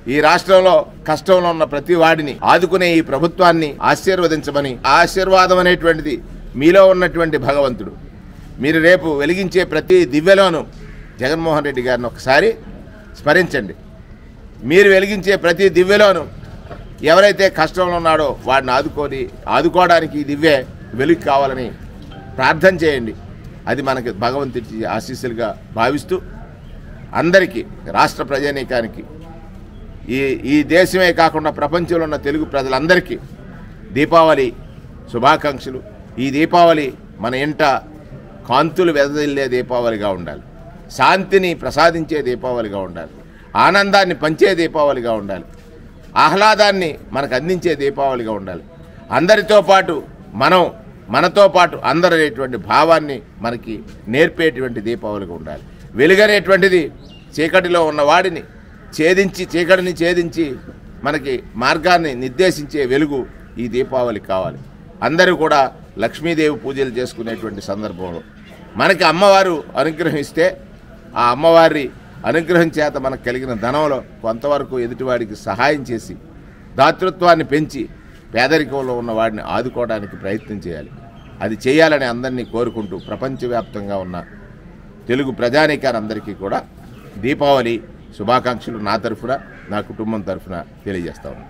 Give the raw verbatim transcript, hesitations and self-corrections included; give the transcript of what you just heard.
ఈ రాష్ట్రంలో కష్టంలో ఉన్న ప్రతి వాడిని ఆదుకునే ఈ ప్రభుత్వాన్ని ఆశీర్వదించమని, ఆశీర్వాదం అనేటువంటిది మీలో ఉన్నటువంటి భగవంతుడు. మీరు రేపు వెలిగించే ప్రతి దివ్యలోనూ జగన్మోహన్ రెడ్డి గారిని ఒకసారి స్మరించండి. మీరు వెలిగించే ప్రతి దివ్యలోనూ ఎవరైతే కష్టంలో ఉన్నాడో వాడిని ఆదుకొని ఆదుకోవడానికి ఈ దివ్య వెలుగు కావాలని ప్రార్థన చేయండి. అది మనకి భగవంతుడి ఆశీస్సులుగా భావిస్తూ అందరికీ, రాష్ట్ర ప్రజానీకానికి, ఈ ఈ దేశమే కాకుండా ప్రపంచంలో ఉన్న తెలుగు ప్రజలందరికీ దీపావళి శుభాకాంక్షలు. ఈ దీపావళి మన ఇంట కాంతులు వెదజల్లే దీపావళిగా ఉండాలి, శాంతిని ప్రసాదించే దీపావళిగా ఉండాలి, ఆనందాన్ని పంచే దీపావళిగా ఉండాలి, ఆహ్లాదాన్ని మనకు అందించే దీపావళిగా ఉండాలి. అందరితో పాటు మనం, మనతో పాటు అందరనేటువంటి భావాన్ని మనకి నేర్పేటువంటి దీపావళిగా ఉండాలి. వెలుగనేటువంటిది చీకటిలో ఉన్న వాడిని ఛేదించి, చీకటిని ఛేదించి మనకి మార్గాన్ని నిర్దేశించే వెలుగు ఈ దీపావళి కావాలి. అందరూ కూడా లక్ష్మీదేవి పూజలు చేసుకునేటువంటి సందర్భంలో మనకి అమ్మవారు అనుగ్రహిస్తే ఆ అమ్మవారి అనుగ్రహం చేత మనకు కలిగిన ధనంలో కొంతవరకు ఎదుటివాడికి సహాయం చేసి దాతృత్వాన్ని పెంచి పేదరికంలో ఉన్న వాడిని ఆదుకోవడానికి ప్రయత్నం చేయాలి. అది చేయాలని అందరినీ కోరుకుంటూ ప్రపంచవ్యాప్తంగా ఉన్న తెలుగు ప్రజానీకారందరికీ కూడా దీపావళి శుభాకాంక్షలు నా తరఫున, నా కుటుంబం తరఫున తెలియజేస్తా ఉన్నాను.